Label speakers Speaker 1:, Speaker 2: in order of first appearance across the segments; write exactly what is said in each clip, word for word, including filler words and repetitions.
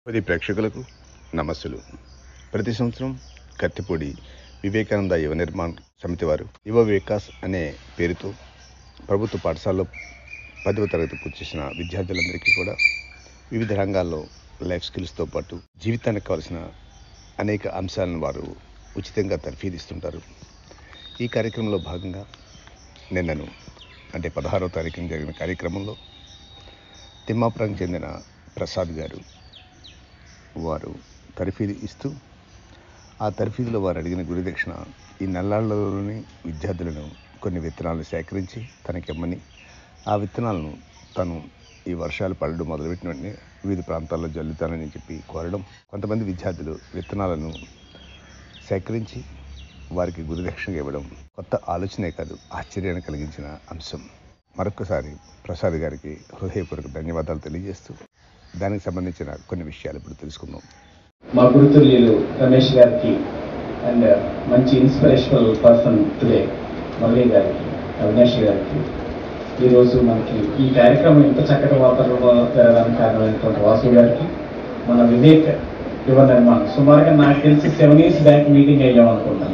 Speaker 1: పది ప్రేక్షకులకు నమస్సులు. ప్రతి సంవత్సరం కత్తిపూడి వివేకానంద యువ నిర్మాణ సమితి వారు యువ వికాస్ అనే పేరుతో ప్రభుత్వ పాఠశాలలో పదవ తరగతి పూర్తి చేసిన విద్యార్థులందరికీ కూడా వివిధ రంగాల్లో లైఫ్ స్కిల్స్తో పాటు జీవితానికి కావాల్సిన అనేక అంశాలను వారు ఉచితంగా తర్ఫీదిస్తుంటారు. ఈ కార్యక్రమంలో భాగంగా నిన్నను అంటే పదహారవ తారీఖున జరిగిన కార్యక్రమంలో తిమ్మాపురంకి చెందిన ప్రసాద్ గారు వారు తర్ఫీదు ఇస్తూ ఆ తర్ఫీదులో వారు అడిగిన గురు దక్షిణ ఈ నల్లాళ్లలోని విద్యార్థులను కొన్ని విత్తనాలను సేకరించి తనకిమ్మని ఆ విత్తనాలను తను ఈ వర్షాలు పడడం మొదలుపెట్టిన వెంటనే వివిధ ప్రాంతాల్లో జల్లుతానని చెప్పి కోరడం, కొంతమంది విద్యార్థులు విత్తనాలను సేకరించి వారికి గురుదక్షిణగా ఇవ్వడం కొత్త ఆలోచనే కాదు ఆశ్చర్యాన్ని కలిగించిన అంశం. మరొకసారి ప్రసాద్ గారికి హృదయపూర్వక ధన్యవాదాలు తెలియజేస్తూ దానికి సంబంధించిన కొన్ని విషయాలు ఇప్పుడు తెలుసుకుందాం.
Speaker 2: మా గురుతుల్యులు రమేష్ గారికి అండ్ మంచి ఇన్స్పిరేషనల్ పర్సన్ టుడే మల్లయ్య గారికి, అవినాష్ గారికి, ఈరోజు మనకి ఈ కార్యక్రమం ఇంత చక్కటి వాతావరణంలో జరగడానికి కారణమైనటువంటి వాసు గారికి, మన వివేక్ యువ నిర్మాణం సుమారుగా నాకు తెలిసి సెవెన్ ఇయర్స్ బ్యాక్ మీటింగ్ అయ్యాం అనుకుంటాను.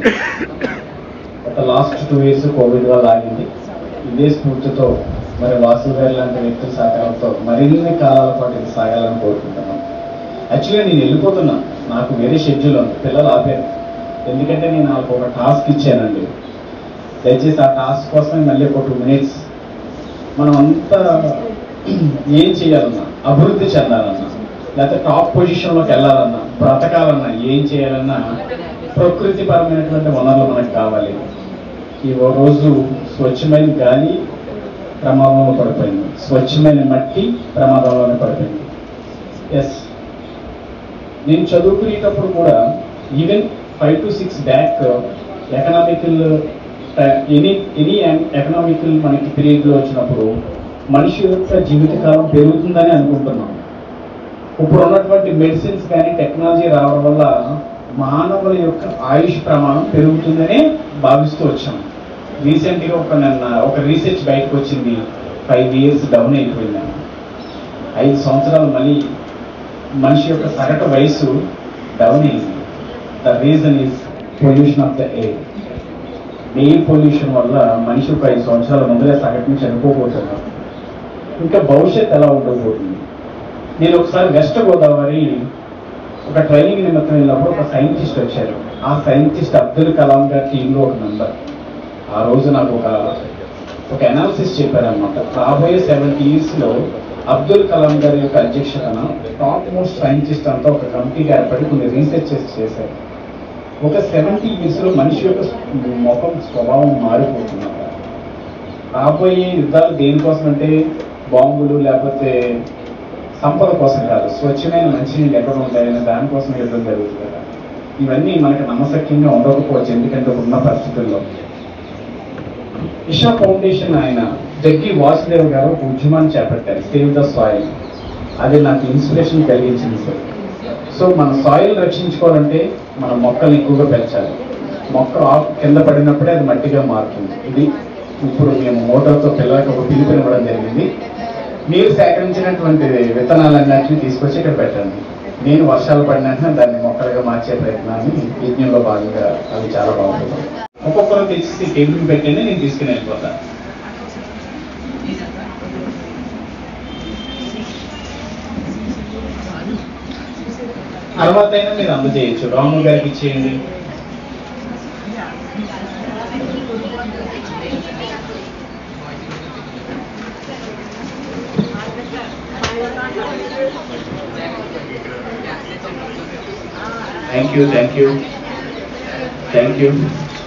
Speaker 2: ఒక లాస్ట్ టూ ఇయర్స్ కోవిడ్ వల్ల ఆగింది. ఇదే స్ఫూర్తితో మరి వాసు గారి లాంటి వ్యక్తుల సహకారంతో మరిన్ని కాలాల పాటు ఇది సాగాలని కోరుకుంటున్నాను. యాక్చువల్గా నేను వెళ్ళిపోతున్నాను, నాకు వేరే షెడ్యూల్ ఉంది, పిల్లలు ఆపారు. ఎందుకంటే నేను వాళ్ళకి ఒక టాస్క్ ఇచ్చానండి, దయచేసి ఆ టాస్క్ కోసమే మళ్ళీ ఒక టూ మినిట్స్ మనం అంతా ఏం చేయాలన్నా, అభివృద్ధి చెందాలన్నా, లేకపోతే టాప్ పొజిషన్లోకి వెళ్ళాలన్నా, బ్రతకాలన్నా, ఏం చేయాలన్నా ప్రకృతి పరమైనటువంటి వనరులు మనకు కావాలి. ఈ ఓ రోజు స్వచ్ఛమైన గాలి ప్రమాదంలో పడిపోయింది, స్వచ్ఛమైన మట్టి ప్రమాదంలోనే పడిపోయింది. ఎస్, నేను చదువుకునేటప్పుడు కూడా even five to six back economical any any economical మనకి పీరియడ్లో వచ్చినప్పుడు మనిషి యొక్క జీవితకాలం పెరుగుతుందని అనుకుంటున్నాం. ఇప్పుడు ఉన్నటువంటి మెడిసిన్స్ కానీ టెక్నాలజీ రావడం వల్ల మానవుల యొక్క ఆయుష్ ప్రమాణం పెరుగుతుందని భావిస్తూ వచ్చాం. రీసెంట్గా ఒక నిన్న ఒక రీసెర్చ్ బయటకు వచ్చింది, ఫైవ్ ఇయర్స్ డౌన్ అయిపోయిందని. ఐదు సంవత్సరాలు మళ్ళీ మనిషి యొక్క సగటు వయసు డౌన్ అయింది. The reason is pollution of the air. Air pollution వల్ల మనిషి ఒక ఐదు సంవత్సరాల ముందరే సగటుని చనిపోబోతున్నారు. ఇంకా భవిష్యత్ ఎలా ఉండబోతుంది? నేను ఒకసారి వెస్ట్ గోదావరి ఒక ట్రైనింగ్ నిమిత్తం వెళ్ళినప్పుడు ఒక సైంటిస్ట్ వచ్చారు. ఆ సైంటిస్ట్ అబ్దుల్ కలాం గారి టీంలో ఒక మెంబర్. ఆ రోజు నాకు ఒక ఒక అనాలిసిస్ చెప్పారనమాట. రాబోయే సెవెంటీ ఇయర్స్లో అబ్దుల్ కలాం గారి యొక్క అధ్యక్షతన టాప్ మోస్ట్ సైంటిస్ట్ అంతా ఒక కమిటీగా ఏర్పడి కొన్ని రీసెర్చెస్ చేశారు. ఒక సెవెంటీ ఇయర్స్లో మనిషి యొక్క ముఖం స్వభావం మారిపోతున్నారు. రాబోయే యుద్ధాలు దేనికోసం అంటే బాంబులు లేకపోతే సంపద కోసం కాదు, స్వచ్ఛమైన మంచినీళ్ళు ఎక్కడ ఉంటాయనే దానికోసం యుద్ధం జరుగుతుంది కదా. ఇవన్నీ మనకు నమ్మశక్యంగా ఉండకపోవచ్చు, ఎందుకంటే ఉన్న పరిస్థితుల్లో. ఇషా ఫౌండేషన్ ఆయన జగ్గి వాసుదేవ్ గారు ఒక ఉద్యమాన్ని చేపట్టారు, సేవ్ ద సాయిల్. అది నాకు ఇన్స్పిరేషన్ కలిగించింది సార్. సో మన సాయిల్ రక్షించుకోవాలంటే మన మొక్కల్ని ఎక్కువగా పెంచాలి. మొక్క ఆకు కింద పడినప్పుడే అది మట్టిగా మారుతుంది. ఇది ఇప్పుడు మేము మోటార్తో పిల్లలకి ఒక పిలుపునివ్వడం జరిగింది. మీరు సేకరించినటువంటి విత్తనాలన్నింటినీ తీసుకొచ్చి ఇక్కడ పెట్టండి. నేను వర్షాలు పడినాక దాన్ని మొక్కలుగా మార్చే ప్రయత్నాన్ని యజ్ఞంలో భాగంగా అవి చాలా బాగుంటుంది. ఒక్కొక్కరు తెచ్చి టేబుల్ పెట్టండి, నేను తీసుకుని వెళ్ళిపోతాను. తర్వాత అయినా మీరు అందజేయచ్చు, రాము గారికి ఇచ్చేయండి. Thank you thank you thank you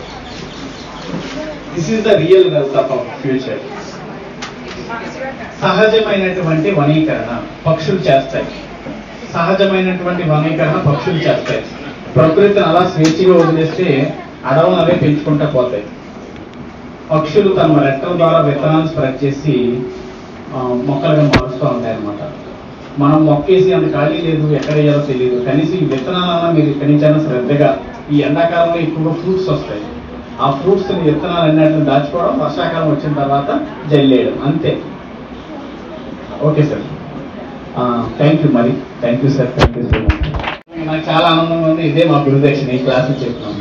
Speaker 2: this is the real wealth of our future. సహజమైనటువంటి వనీకరణ పక్షులు చేస్తాయి. సహజమైనటువంటి వనీకరణ పక్షులు చేస్తాయి. ప్రకృతిని అలా స్వేచ్ఛగా వదిలేస్తే అడవులు అవే పెంచుకుంటూ పోతాయి. పక్షులు తమ రెక్కల ద్వారా విత్తనాలు స్ప్రెడ్ చేసి మొక్కలుగా మారుస్తూ ఉంటాయి అన్నమాట. మనం మొక్కేసి అంత ఖాళీ లేదు, ఎక్కడ వేయాలో తెలియదు. కనీసం ఈ విత్తనాలన్నా మీరు ఇక్కడి నుంచైనా శ్రద్ధగా, ఈ ఎండాకాలంలో ఎక్కువగా ఫ్రూట్స్ వస్తాయి, ఆ ఫ్రూట్స్ విత్తనాలు అన్నిటిని దాచుకోవడం, వర్షాకాలం వచ్చిన తర్వాత జల్లేయడం, అంతే. Okay sir. థ్యాంక్ యూ మరి thank you sir thank you so much. నాకు చాలా ఆనందంగా ఉంది. ఇదే మా గురుదక్షిణ ఈ క్లాసులు చెప్పినాం.